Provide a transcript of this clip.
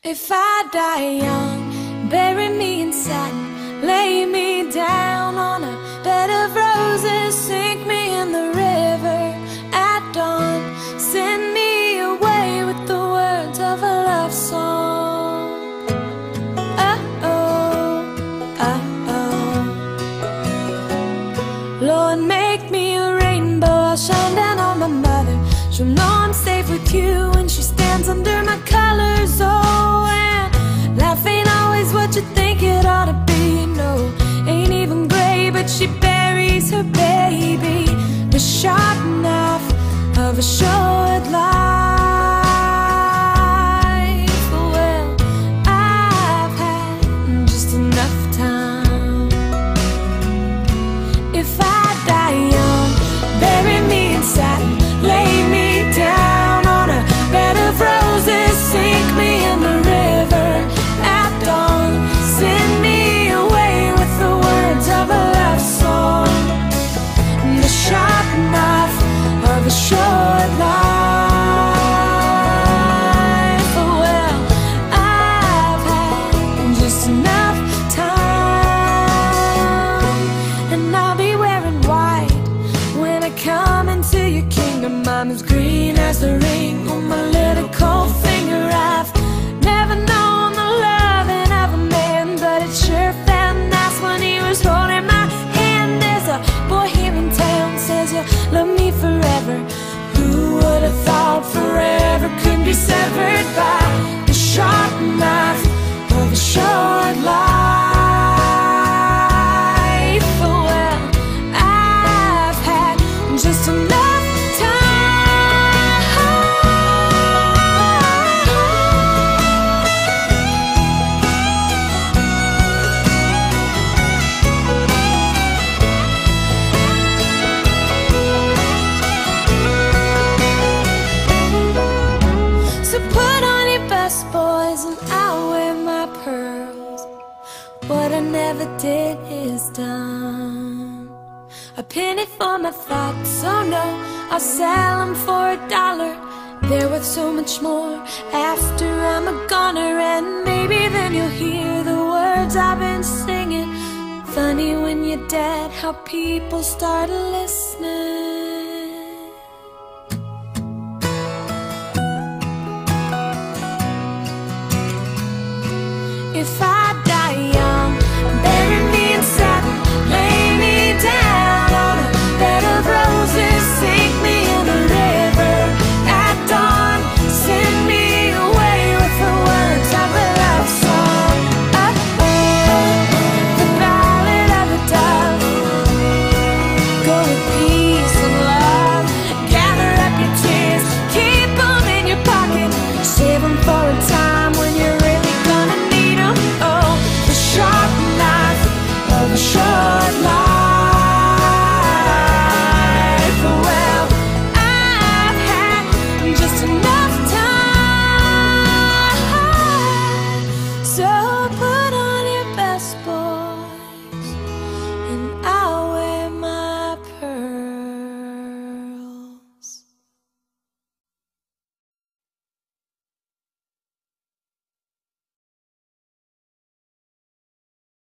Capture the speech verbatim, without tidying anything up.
If I die young, bury me in satin, lay me down on a bed of roses, sink me in the river at dawn, send me away with the words of a love song. Uh-oh, uh-oh. Lord, make me a rainbow, I'll shine down on my mother. She'll know I'm safe with you when she stands under my colors. Oh, and life ain't always what you think it ought to be. No, ain't even gray, but she buries her baby. The sharp knife of a short life. Well, I've had just enough time. If I die young, bury me in satin, lay me down on a bed of roses, sink me in the river at dawn, send me away with the words of a love song. The sharp knife of a short life. Well, I've had just enough time, and I'll be wearing white when I come into your kingdom. I'm as green as the ring on my little cold finger. I've never known the loving of a man, but it sure felt nice when he was holding my hand. There's a boy here in town says you love me forever. Who would have thought forever could be severed by the sharp knife of a short life? Well, I've had just enough time. So put on your best boys and I'll wear my pearls. What I never did is done. A penny for my thoughts, oh no, I'll sell them for a dollar. They're worth so much more after I'm a goner. And maybe then you'll hear the words I've been singing. Funny when you're dead how people start listening.